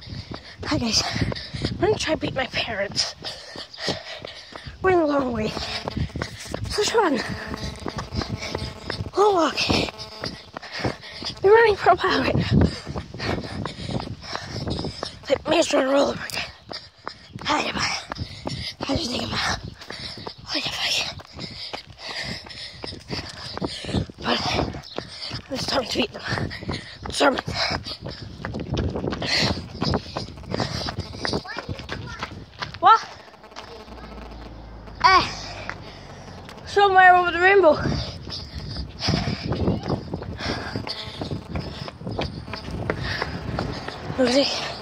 Hi guys, I'm gonna try to beat my parents. We're in a long way. So let's run. We'll walk. We're running for a while right now. Like Master on a roller coaster. How do you think about it? But it's time to eat them. Sermon. What? Somewhere over the rainbow. Look at it.